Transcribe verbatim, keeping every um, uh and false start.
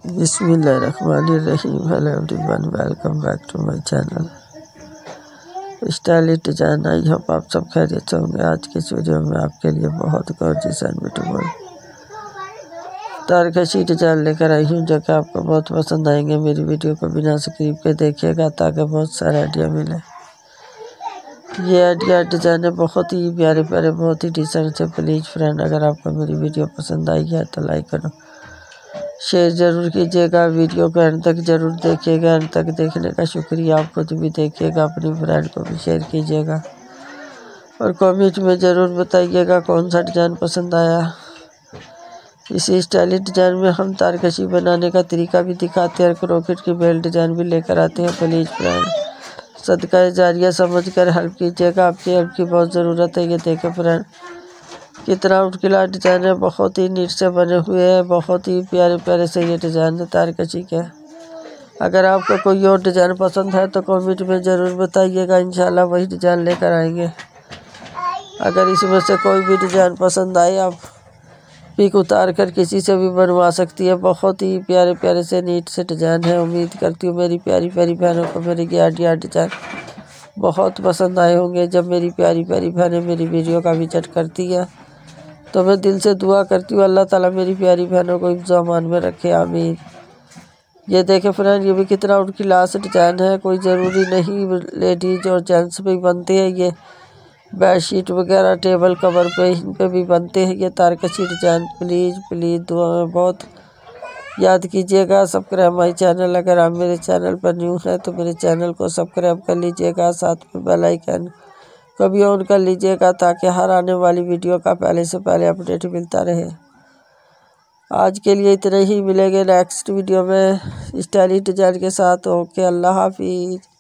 बिस्मिल्लाहिर्रहमानिर्रहीम। Hello everyone, welcome back to my channel stylish design. I hope आप सब खैरियत से होंगे। आज की इस वीडियो में आपके लिए बहुत गॉर्जियस एंड ब्यूटीफुल तारकशी डिजाइन लेकर आई हूँ, जो कि आपको बहुत पसंद आएंगे। मेरी वीडियो को बिना स्क्रिप के देखिएगा ताकि बहुत सारे आइडिया मिले। ये आइडिया डिजाइन है बहुत ही प्यारे प्यारे, बहुत ही डिसेंट से। प्लीज़ फ्रेंड, अगर आपको मेरी वीडियो पसंद आई है तो लाइक करो, शेयर ज़रूर कीजिएगा। वीडियो को एंड तक ज़रूर देखिएगा। एंड तक देखने का शुक्रिया। आप खुद भी देखिएगा, अपनी फ्रेंड को भी शेयर कीजिएगा और कमेंट में ज़रूर बताइएगा कौन सा डिज़ाइन पसंद आया। इसी स्टाइलिश डिज़ाइन में हम तारकशी बनाने का तरीका भी दिखाते हैं और क्रोकेट की बेल्ट डिज़ाइन भी लेकर आते हैं। प्लीज़ फ्रेंड, सदका जारिया समझ कर हेल्प कीजिएगा, आपकी हेल्प की बहुत ज़रूरत है। ये देखें फ्रेंड, कितना उठकिला डिज़ाइन है, बहुत ही नीट से बने हुए हैं, बहुत ही प्यारे प्यारे से ये डिज़ाइन है तारकशी के। अगर आपको कोई और डिज़ाइन पसंद है तो कमेंट में ज़रूर बताइएगा, इंशाल्लाह वही डिज़ाइन लेकर आएंगे। अगर इसमें से कोई भी डिज़ाइन पसंद आए, आप पिक उतार कर किसी से भी बनवा सकती है। बहुत ही प्यारे प्यारे से नीट से डिज़ाइन है। उम्मीद करती हूँ मेरी प्यारी प्यारी बहनों को मेरी ये आइडिया डिज़ाइन बहुत पसंद आए होंगे। जब मेरी प्यारी प्यारी बहनें मेरी वीडियो का विजिट करती है तो मैं दिल से दुआ करती हूँ अल्लाह ताला मेरी प्यारी बहनों को हिफ्ज़ अमान में रखे, आमीन। ये देखें फ्रेंड, ये भी कितना उनकी लास्ट डिज़ाइन है। कोई ज़रूरी नहीं लेडीज और जेंट्स पे ही बनते हैं। ये बेडशीट वगैरह, टेबल कवर पे, इन पे भी बनते हैं ये तारकशी डिज़ाइन। प्लीज़ प्लीज़ दुआ में बहुत याद कीजिएगा। Subscribe my channel. अगर आप मेरे चैनल पर न्यू हैं तो मेरे चैनल को सब्सक्राइब कर लीजिएगा, साथ में बेल आइकन को भी ऑन कर लीजिएगा ताकि हर आने वाली वीडियो का पहले से पहले अपडेट मिलता रहे। आज के लिए इतने ही, मिलेंगे नेक्स्ट वीडियो में स्टाइलिश डिज़ाइन के साथ। ओके, अल्लाह हाफिज़।